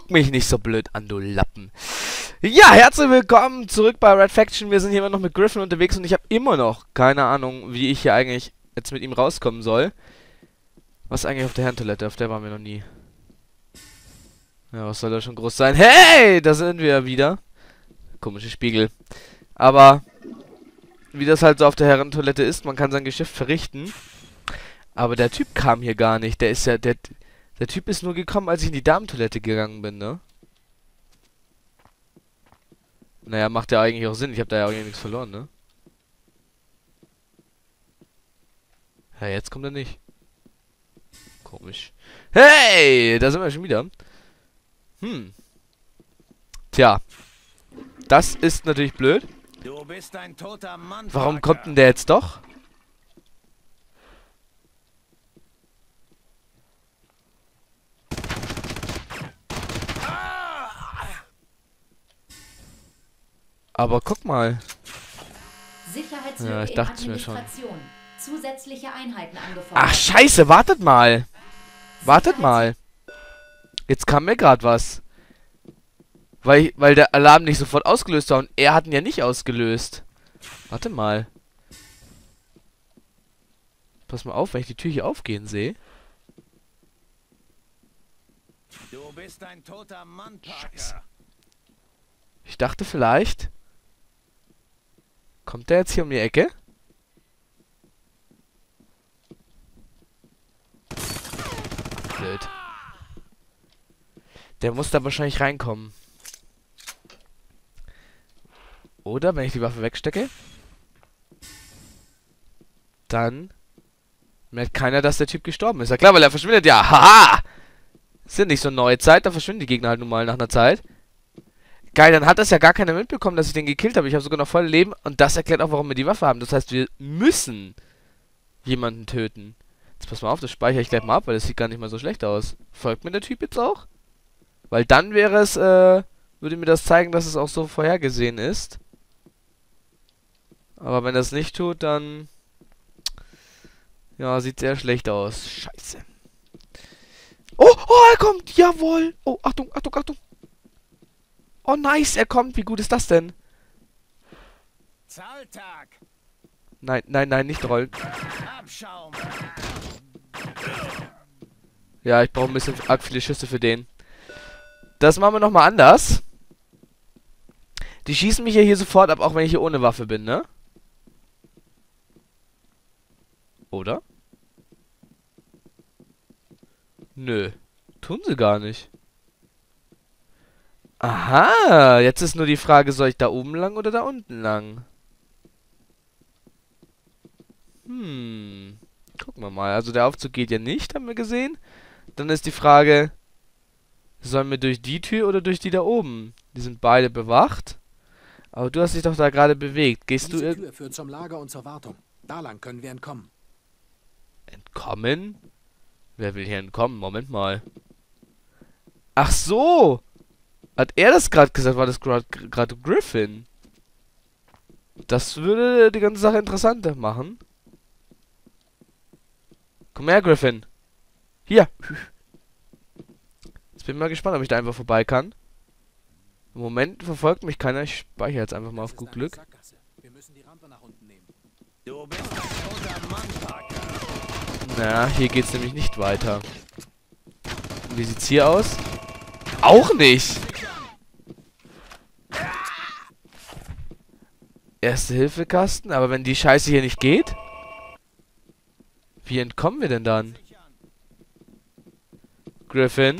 guck mich nicht so blöd an, du Lappen. Ja, herzlich willkommen zurück bei Red Faction. Wir sind hier immer noch mit Griffin unterwegs und ich habe immer noch keine Ahnung, wie ich hier eigentlich jetzt mit ihm rauskommen soll. Was eigentlich auf der Herrentoilette? Auf der waren wir noch nie. Ja, was soll da schon groß sein? Hey, da sind wir wieder. Komische Spiegel. Aber wie das halt so auf der Herrentoilette ist, man kann sein Geschäft verrichten. Aber der Typ kam hier gar nicht. Der ist ja, der Typ ist nur gekommen, als ich in die Damentoilette gegangen bin, ne? Naja, macht ja eigentlich auch Sinn. Ich habe da ja auch nichts verloren, ne? Ja, jetzt kommt er nicht. Komisch. Hey, da sind wir schon wieder. Tja. Das ist natürlich blöd. Du bist ein toter Mann. Warum kommt denn der jetzt doch? Aber guck mal. Sicherheitslücke Ja, ich dachte mir schon. Zusätzliche Einheiten angefordert. Ach, scheiße, wartet mal. Wartet mal. Jetzt kam mir gerade was. Weil der Alarm nicht sofort ausgelöst war und er hat ihn ja nicht ausgelöst. Warte mal. Pass mal auf, wenn ich die Tür hier aufgehen sehe. Du bist ein toter Mann, Scheiße. Parker. Ich dachte vielleicht... Kommt der jetzt hier um die Ecke? Blöd. Der muss da wahrscheinlich reinkommen. Oder, wenn ich die Waffe wegstecke, dann merkt keiner, dass der Typ gestorben ist. Ja klar, weil er verschwindet ja. Haha! Ist ja nicht so neue Zeit, da verschwinden die Gegner halt nun mal nach einer Zeit. Geil, dann hat das ja gar keiner mitbekommen, dass ich den gekillt habe. Ich habe sogar noch voll Leben und das erklärt auch, warum wir die Waffe haben. Das heißt, wir müssen jemanden töten. Jetzt pass mal auf, das speichere ich gleich mal ab, weil das sieht gar nicht mal so schlecht aus. Folgt mir der Typ jetzt auch? Weil dann wäre es, würde mir das zeigen, dass es auch so vorhergesehen ist. Aber wenn das nicht tut, dann... Ja, sieht sehr schlecht aus. Scheiße. Oh, oh, er kommt! Jawohl! Oh, Achtung, Achtung, Achtung! Oh, nice, er kommt. Wie gut ist das denn? Zahltag. Nein, nein, nein, nicht rollen. Abschaum. Ja, ich brauche ein bisschen arg viele Schüsse für den. Das machen wir nochmal anders. Die schießen mich ja hier sofort ab, auch wenn ich hier ohne Waffe bin, ne? Oder? Nö. Tun sie gar nicht. Aha, jetzt ist nur die Frage, soll ich da oben lang oder da unten lang? Gucken wir mal. Also der Aufzug geht ja nicht, haben wir gesehen. Dann ist die Frage, sollen wir durch die Tür oder durch die da oben? Die sind beide bewacht. Aber du hast dich doch da gerade bewegt. Gehst du Diese Tür führt zum Lager und zur Wartung. Da lang können wir entkommen. entkommen? Wer will hier entkommen? Moment mal. Ach so! Hat er das gerade gesagt? War das gerade Griffin? Das würde die ganze Sache interessanter machen. Komm her, Griffin. Hier. Jetzt bin ich mal gespannt, ob ich da einfach vorbei kann. Im Moment verfolgt mich keiner. Ich speichere jetzt einfach mal auf gut Glück. Wir müssen die Rampe nach unten nehmen. Du bist ein toter Mann, Parker. Na, hier geht's nämlich nicht weiter. Wie sieht's hier aus? Auch nicht! Erste-Hilfe-Kasten, aber wenn die Scheiße hier nicht geht? Wie entkommen wir denn dann? Griffin?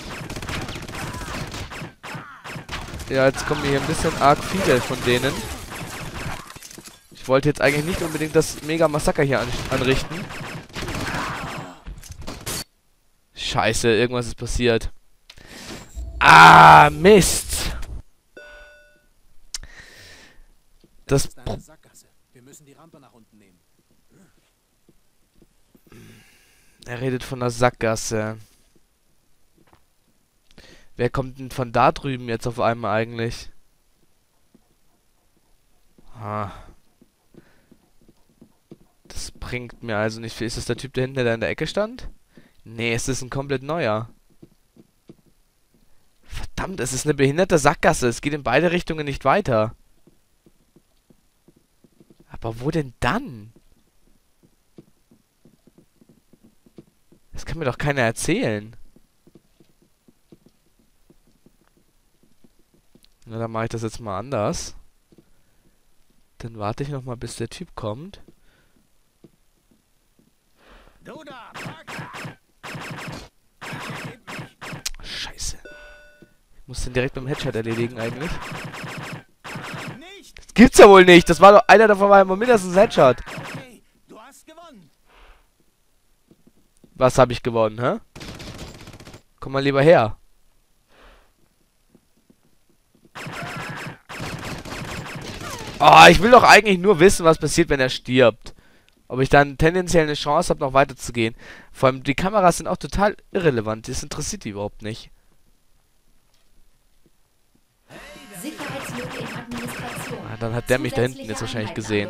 Ja, jetzt kommen hier ein bisschen arg viele von denen. Ich wollte jetzt eigentlich nicht unbedingt das Mega-Massaker hier anrichten. Scheiße, irgendwas ist passiert. Ah, Mist! Das ist eine Sackgasse. Wir müssen die Rampe nach unten nehmen. Er redet von der Sackgasse. Wer kommt denn von da drüben jetzt auf einmal eigentlich? Das bringt mir also nicht viel. Ist das der Typ, der hinten in der Ecke stand? Nee, es ist ein komplett neuer. Verdammt, es ist eine behinderte Sackgasse. Es geht in beide Richtungen nicht weiter. Aber wo denn dann? Das kann mir doch keiner erzählen. Na, dann mache ich das jetzt mal anders. Dann warte ich nochmal, bis der Typ kommt. Du da, pack! Scheiße. Ich muss den direkt beim Headshot erledigen eigentlich. Nicht! Das gibt's ja wohl nicht. Das war doch... Einer davon war immer mindestens ein Headshot. Okay, du hast gewonnen. Was habe ich gewonnen, hä? Komm mal lieber her. Oh, ich will doch eigentlich nur wissen, was passiert, wenn er stirbt. Ob ich dann tendenziell eine Chance habe, noch weiterzugehen. Vor allem, die Kameras sind auch total irrelevant. Das interessiert die überhaupt nicht. Sicherheitslücke in Administration. Ah, dann hat der mich da hinten jetzt wahrscheinlich gesehen.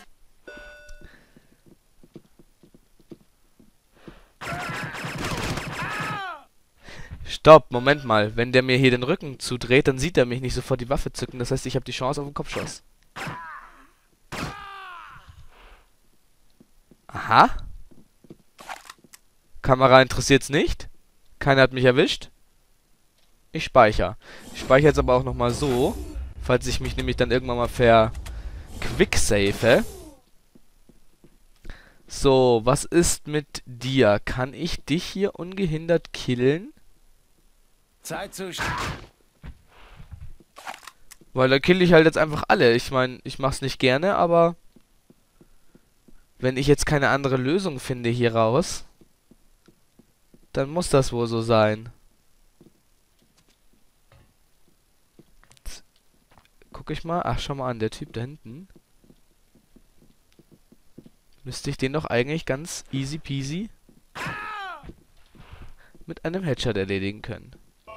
Stopp, Moment mal. Wenn der mir hier den Rücken zudreht, dann sieht er mich nicht sofort die Waffe zücken. Das heißt, ich habe die Chance auf einen Kopfschuss. Aha. Kamera interessiert's nicht. Keiner hat mich erwischt. Ich speichere. Ich speichere jetzt aber auch nochmal so, falls ich mich nämlich dann irgendwann mal verquicksafe. So, was ist mit dir? Kann ich dich hier ungehindert killen? Zeit zu... Weil da kill ich halt jetzt einfach alle. Ich meine, ich mach's nicht gerne, aber... Wenn ich jetzt keine andere Lösung finde hier raus, dann muss das wohl so sein. Jetzt guck ich mal. Ach, schau mal an, der Typ da hinten. Müsste ich den doch eigentlich ganz easy peasy mit einem Headshot erledigen können.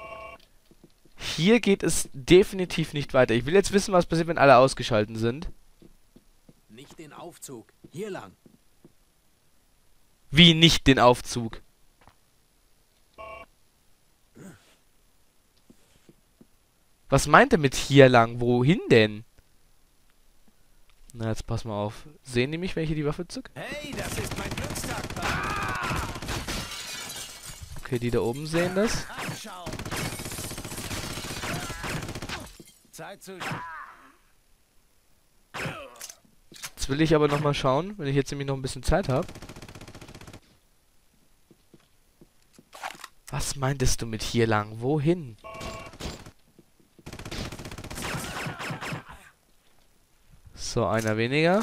Hier geht es definitiv nicht weiter. Ich will jetzt wissen, was passiert, wenn alle ausgeschaltet sind. Nicht den Aufzug. Hier lang. Wie nicht den Aufzug? Was meint er mit hier lang? Wohin denn? Na, jetzt pass mal auf. Sehen die mich, wenn ich hier die Waffe zück? Hey, das ist mein Glückstag, Pack! Okay, die da oben sehen das. Abschaum! Zeit zu... Jetzt will ich aber nochmal schauen, wenn ich jetzt nämlich noch ein bisschen Zeit habe. Was meintest du mit hier lang? Wohin? So, einer weniger.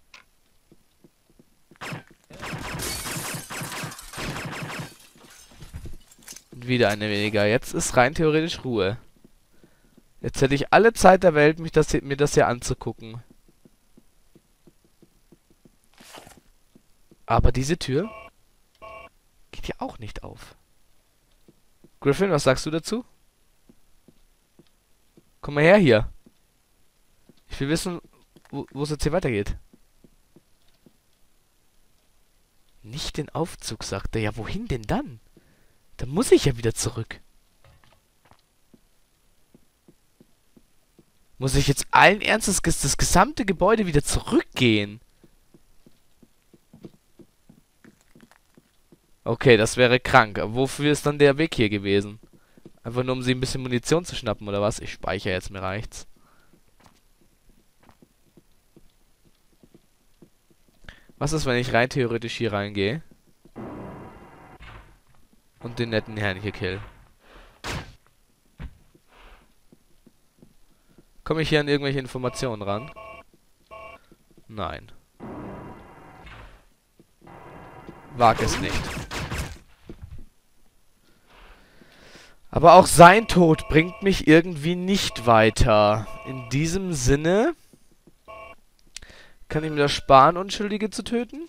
Und wieder eine weniger. Jetzt ist rein theoretisch Ruhe. Jetzt hätte ich alle Zeit der Welt, mir das hier anzugucken. Aber diese Tür geht ja auch nicht auf. Griffin, was sagst du dazu? Komm mal her hier. Ich will wissen, wo es jetzt hier weitergeht. Nicht den Aufzug, sagt er. Ja, wohin denn dann? Da muss ich ja wieder zurück. Muss ich jetzt allen Ernstes das gesamte Gebäude wieder zurückgehen? Okay, das wäre krank. Aber wofür ist dann der Weg hier gewesen? Einfach nur, um sie ein bisschen Munition zu schnappen, oder was? Ich speichere jetzt, mir reicht's. Was ist, wenn ich rein theoretisch hier reingehe? Und den netten Herrn hier kill? Komme ich hier an irgendwelche Informationen ran? Nein. Wag es nicht. Aber auch sein Tod bringt mich irgendwie nicht weiter. In diesem Sinne... Kann ich mir das sparen, Unschuldige zu töten?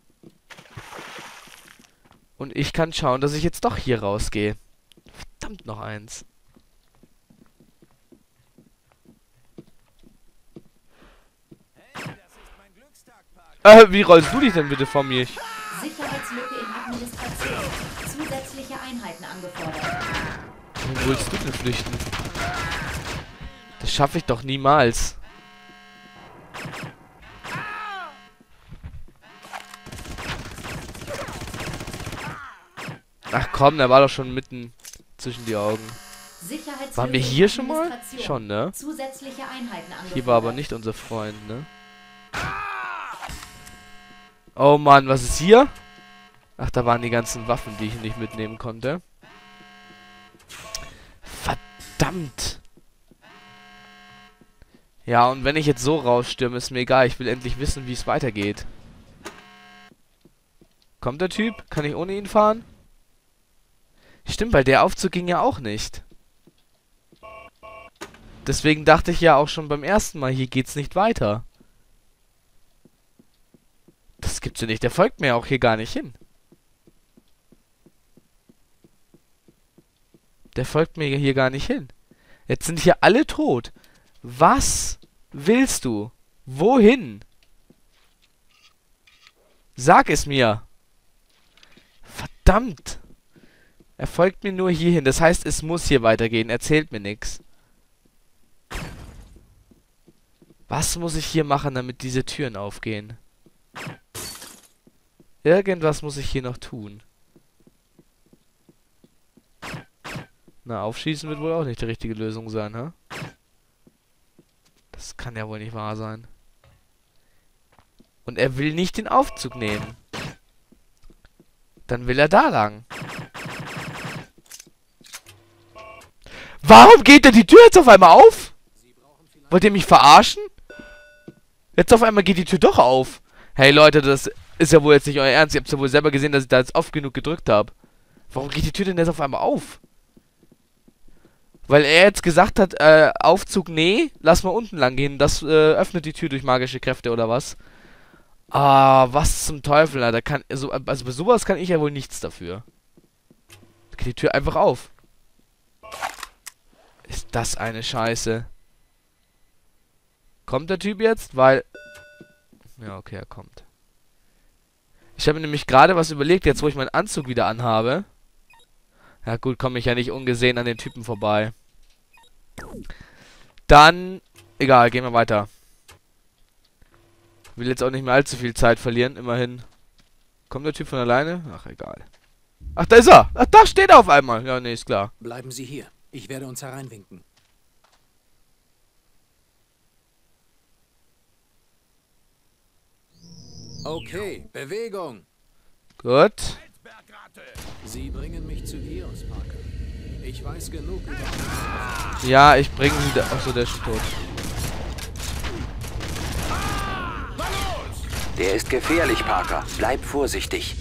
Und ich kann schauen, dass ich jetzt doch hier rausgehe. Verdammt, noch eins. Hey, das ist mein Glückstag, Pack! Wie rollst du dich denn bitte vor mir? Sicherheitslücke in Administration. Zusätzliche Einheiten angefordert. Wo willst du denn flüchten? Das schaffe ich doch niemals. Ach komm, der war doch schon mitten zwischen die Augen. Waren wir hier schon mal? Schon, ne? Zusätzliche Einheiten angefordert. Hier war aber nicht unser Freund, ne? Oh Mann, was ist hier? Ach, da waren die ganzen Waffen, die ich nicht mitnehmen konnte. Verdammt! Ja, und wenn ich jetzt so rausstürme, ist mir egal. Ich will endlich wissen, wie es weitergeht. Kommt der Typ? Kann ich ohne ihn fahren? Stimmt, weil der Aufzug ging ja auch nicht. Deswegen dachte ich ja auch schon beim ersten Mal, hier geht's nicht weiter. Das gibt's ja nicht. Der folgt mir auch hier gar nicht hin. Der folgt mir hier gar nicht hin. Jetzt sind hier alle tot. Was willst du? Wohin? Sag es mir. Verdammt. Er folgt mir nur hierhin. Das heißt, es muss hier weitergehen. Erzählt mir nichts. Was muss ich hier machen, damit diese Türen aufgehen? Irgendwas muss ich hier noch tun. Na, aufschießen wird wohl auch nicht die richtige Lösung sein, ha? Das kann ja wohl nicht wahr sein. Und er will nicht den Aufzug nehmen. Dann will er da lang. Warum geht denn die Tür jetzt auf einmal auf? Wollt ihr mich verarschen? Jetzt auf einmal geht die Tür doch auf. Hey Leute, das ist ja wohl jetzt nicht euer Ernst. Ihr habt ja wohl selber gesehen, dass ich da jetzt oft genug gedrückt habe. Warum geht die Tür denn jetzt auf einmal auf? Weil er jetzt gesagt hat, Aufzug, nee, lass mal unten lang gehen. Das öffnet die Tür durch magische Kräfte oder was? Ah, was zum Teufel, Alter. Also bei sowas kann ich ja wohl nichts dafür. Da geht die Tür einfach auf. Ist das eine Scheiße. Kommt der Typ jetzt? Weil... Ja, okay, er kommt. Ich habe mir nämlich gerade was überlegt, jetzt wo ich meinen Anzug wieder anhabe. Ja gut, komme ich ja nicht ungesehen an den Typen vorbei. Dann... Egal, gehen wir weiter. Will jetzt auch nicht mehr allzu viel Zeit verlieren, immerhin. Kommt der Typ von alleine? Ach, egal. Ach, da ist er! Ach, da steht er auf einmal! Ja, nee, ist klar. Bleiben Sie hier. Ich werde uns hereinwinken. Okay, Bewegung. Gut. Sie bringen mich zu Gios, Parker. Ich weiß genug über... Ja, ich bringe ihn... Achso, der ist schon tot. Der ist gefährlich, Parker. Bleib vorsichtig.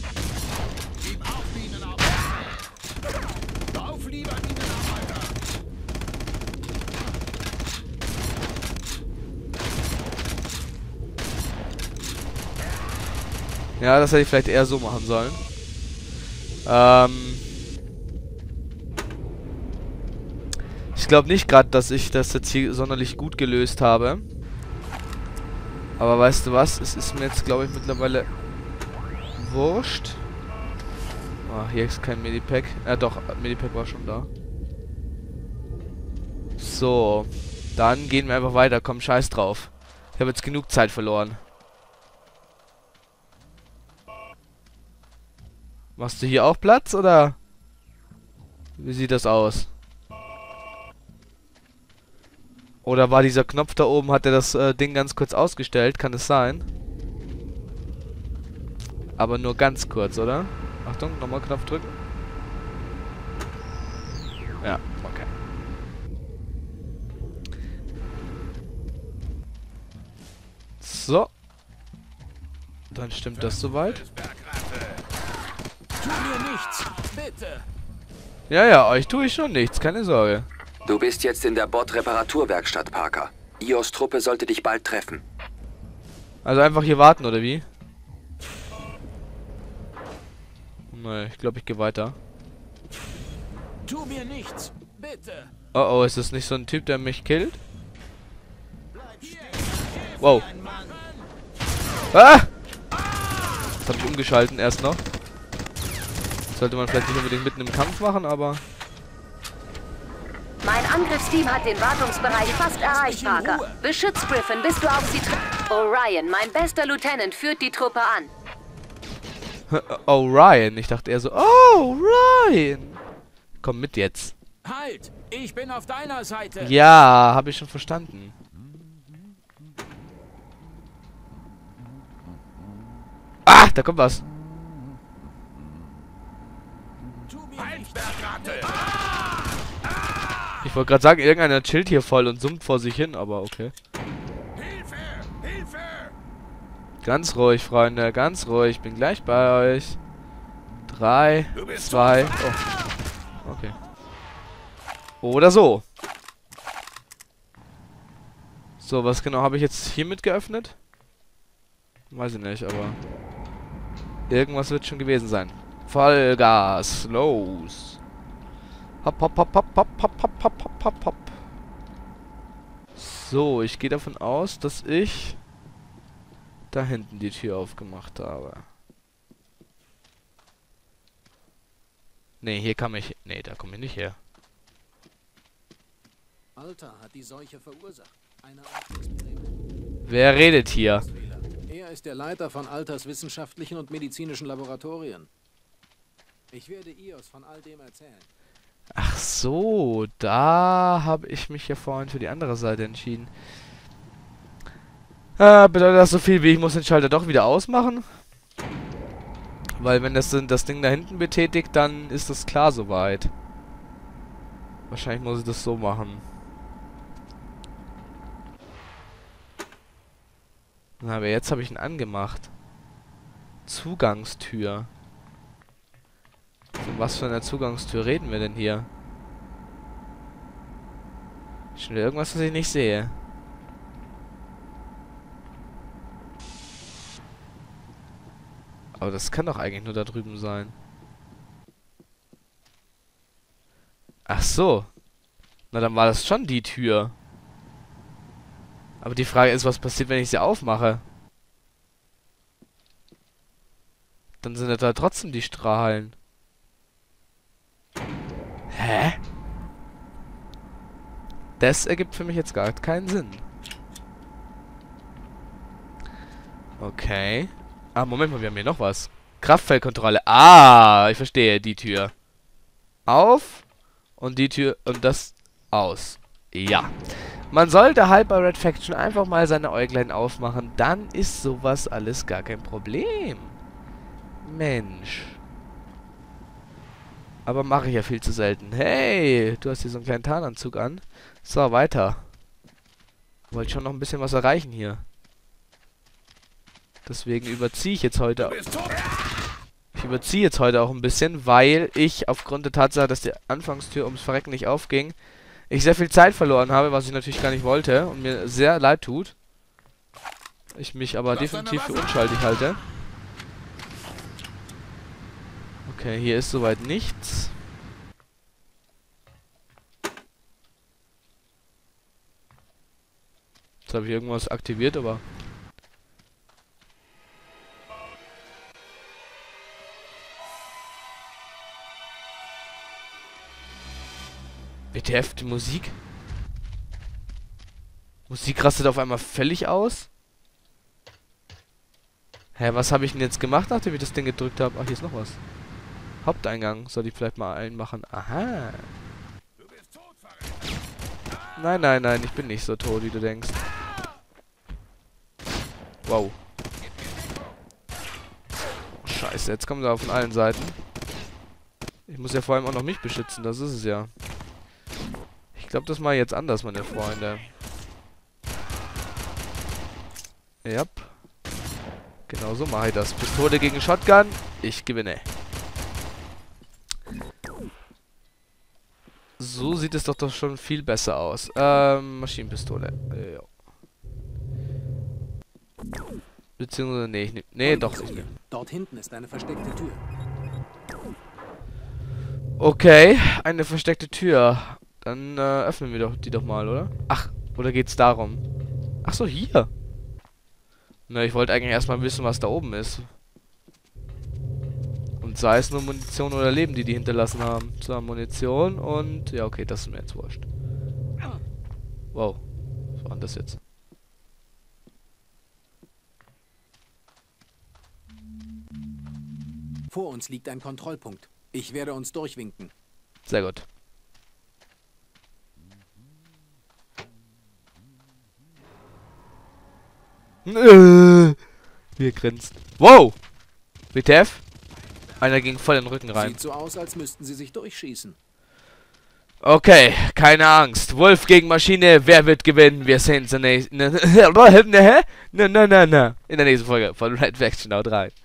Ja, das hätte ich vielleicht eher so machen sollen. Ich glaube nicht gerade, dass ich das jetzt hier sonderlich gut gelöst habe. Aber weißt du was? Es ist mir jetzt, glaube ich, mittlerweile wurscht. Ah, hier ist kein Medipack. Doch, Medipack war schon da. So. Dann gehen wir einfach weiter. Komm, scheiß drauf. Ich habe jetzt genug Zeit verloren. Machst du hier auch Platz, oder? Wie sieht das aus? Oder war dieser Knopf da oben, hat er das Ding ganz kurz ausgestellt? Kann es sein? Aber nur ganz kurz, oder? Achtung, nochmal Knopf drücken. Ja, okay. So. Dann stimmt das soweit. Tu mir nichts, bitte. Ja, euch tue ich schon nichts, keine Sorge. Du bist jetzt in der Bot-Reparaturwerkstatt, Parker. Ios Truppe sollte dich bald treffen. Also einfach hier warten, oder wie? Nee, ich glaube, ich gehe weiter. Tu mir nichts, bitte. Oh, oh, ist das nicht so ein Typ, der mich killt? Wow. Ah! Das habe ich umgeschalten erst noch. Sollte man vielleicht nicht unbedingt mitten im Kampf machen, aber... Angriffsteam hat den Wartungsbereich fast erreicht, Parker. Beschütz Griffin, bis du auf sie triffst. Orion, mein bester Lieutenant, führt die Truppe an. Orion. Ich dachte eher so, oh, Ryan. Komm mit jetzt. Halt! Ich bin auf deiner Seite! Ja, habe ich schon verstanden. Ah, da kommt was. Ich wollte gerade sagen, irgendeiner chillt hier voll und summt vor sich hin, aber okay. Hilfe! Hilfe! Ganz ruhig, Freunde, ganz ruhig. Bin gleich bei euch. 3, 2, oh. Okay. Oder so. So, was genau habe ich jetzt hiermit geöffnet? Weiß ich nicht, aber irgendwas wird schon gewesen sein. Vollgas, los. Hopp, hopp, hopp, hopp, hopp, hopp, hopp, hopp, hopp, hopp, hopp. So, ich gehe davon aus, dass ich da hinten die Tür aufgemacht habe. Nee, hier kam ich... Nee, da komme ich nicht her. Alter hat die Seuche verursacht. Eine Art Experiment. Wer redet hier? Er ist der Leiter von Alters wissenschaftlichen und medizinischen Laboratorien. Ich werde Ios von all dem erzählen. Ach so, da habe ich mich ja vorhin für die andere Seite entschieden. Bedeutet das so viel wie, ich muss den Schalter doch wieder ausmachen? Weil wenn das Ding da hinten betätigt, dann ist das klar soweit. Wahrscheinlich muss ich das so machen. Aber jetzt habe ich ihn angemacht. Zugangstür. Von was für einer Zugangstür reden wir denn hier? Schon wieder irgendwas, was ich nicht sehe. Aber das kann doch eigentlich nur da drüben sein. Ach so. Na, dann war das schon die Tür. Aber die Frage ist, was passiert, wenn ich sie aufmache? Dann sind da trotzdem die Strahlen. Hä? Das ergibt für mich jetzt gar keinen Sinn. Okay. Ah, Moment mal, wir haben hier noch was. Kraftfeldkontrolle. Ah, ich verstehe. Die Tür. Auf. Und die Tür. Und das aus. Ja. Man sollte halt bei Red Faction einfach mal seine Äuglein aufmachen. Dann ist sowas alles gar kein Problem. Mensch. Aber mache ich ja viel zu selten. Hey, du hast hier so einen kleinen Tarnanzug an. So, weiter. Wollte schon noch ein bisschen was erreichen hier. Deswegen überziehe ich jetzt heute auch. Ich überziehe jetzt heute auch ein bisschen, weil ich aufgrund der Tatsache, dass die Anfangstür ums Verrecken nicht aufging, ich sehr viel Zeit verloren habe, was ich natürlich gar nicht wollte und mir sehr leid tut. Ich mich aber definitiv für unschuldig halte. Okay, hier ist soweit nichts. Jetzt habe ich irgendwas aktiviert, aber... WTF, die Musik? Musik rastet auf einmal völlig aus. Hä, was habe ich denn jetzt gemacht, nachdem ich das Ding gedrückt habe? Ach, hier ist noch was. Haupteingang. Soll ich vielleicht mal einmachen? Aha. Nein, nein, nein, ich bin nicht so tot, wie du denkst. Wow. Oh, Scheiße, jetzt kommen sie von allen Seiten. Ich muss ja vor allem auch noch mich beschützen, das ist es ja. Ich glaube, das mache ich jetzt anders, meine Freunde. Ja. Genau so mache ich das. Pistole gegen Shotgun. Ich gewinne. So sieht es doch schon viel besser aus. Maschinenpistole. Ja. Beziehungsweise, nee, ich nehm, nee, doch, ich nehme. Dort hinten ist eine versteckte Tür. Okay, eine versteckte Tür. Dann öffnen wir doch die doch mal, oder? Ach, oder geht's darum? Ach so, hier. Na, ich wollte eigentlich erstmal wissen, was da oben ist. Und sei es nur Munition oder Leben, die hinterlassen haben. So, Munition und... Ja, okay, das ist mir jetzt wurscht. Wow. Was war denn das jetzt? Vor uns liegt ein Kontrollpunkt. Ich werde uns durchwinken. Sehr gut. Wir grinst. Wow! WTF? Einer ging voll in den Rücken rein. Sieht so aus, als müssten sie sich durchschießen. Okay, keine Angst. Wolf gegen Maschine, wer wird gewinnen? Wir sehen uns in der nächsten... in der nächsten Folge von Red Faction. Haut rein.